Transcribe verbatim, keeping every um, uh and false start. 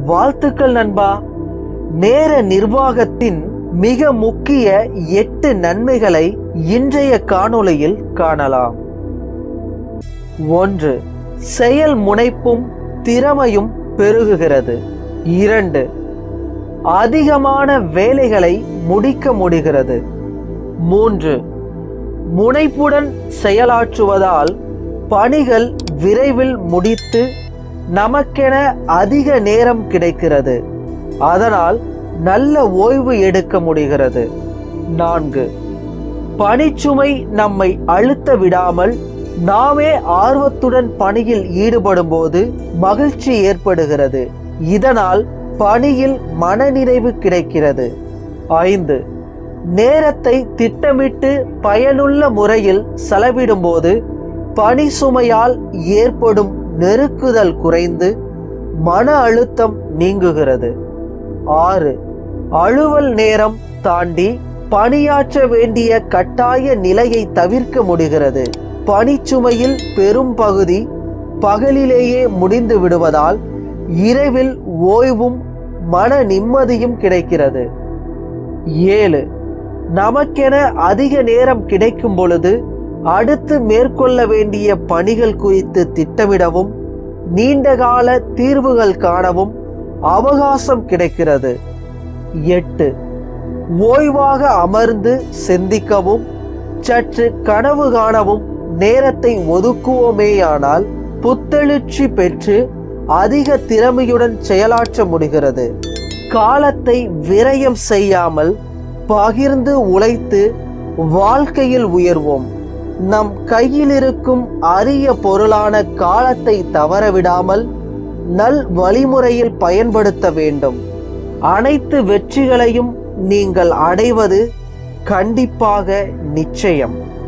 வாழ்த்துக்கள் நண்பா. நேர நிர்வாகத்தின் மிக முக்கிய எட்டு நன்மைகளை இன்றைய காணொளியில் காணலாம். ஒன்று, செயல் முனைப்பும் திறமையும் பெருகுகிறது. இரண்டு, அதிகமான வேலைகளை முடிக்க முடிகிறது. மூன்று, முனைப்புடன் செயலாற்றுவதால் பணிகள் விரைவில் முடித்து நமக்கென அதிக நேரம் கிடைக்கிறது. அதனால் நல்ல ஓய்வு எடுக்க முடிகிறது. நான்கு, பணிச்சுமை நம்மை அழுத்த விடாமல் நாமே ஆர்வத்துடன் பணியில் ஈடுபடும் போது மகிழ்ச்சி ஏற்படுகிறது. இதனால் பணியில் மனநிறைவு கிடைக்கிறது. ஐந்து, நேரத்தை திட்டமிட்டு பயனுள்ள முறையில் செலவிடும் போது பணி சுமையால் ஏற்படும் நெருக்குதல் குறைந்து மன அழுத்தம் நீங்குகிறது. ஆறு, அலுவல் நேரம் தாண்டி பணியாற்ற வேண்டிய கட்டாய நிலையை தவிர்க்க முடிகிறது. பணிச்சுமையில் பெரும் பகுதி பகலிலேயே முடிந்து விடுவதால் இரவில் ஓய்வும் மன நிம்மதியும் கிடைக்கிறது. ஏழு, நமக்கென அதிக நேரம் கிடைக்கும் பொழுது அடுத்து மேற்கொள்ள வேண்டிய பணிகள் குறித்து திட்டமிடவும் நீண்டகால தீர்வுகள் காணவும் அவகாசம் கிடைக்கிறது. எட்டு, ஓய்வாக அமர்ந்து சிந்திக்கவும் சற்று கனவு காணவும் நேரத்தை ஒதுக்குவோமேயானால் புத்தெழுச்சி பெற்று அதிக திறமையுடன் செயலாற்ற முடிகிறது. காலத்தை விரயம் செய்யாமல் பகிர்ந்து உழைத்து வாழ்க்கையில் உயர்வோம். நம் கையில் இருக்கும் அரிய பொருளான காலத்தை தவறவிடாமல் நல் வழிமுறையில் பயன்படுத்த வேண்டும். அனைத்து வெற்றிகளையும் நீங்கள் அடைவது கண்டிப்பாக நிச்சயம்.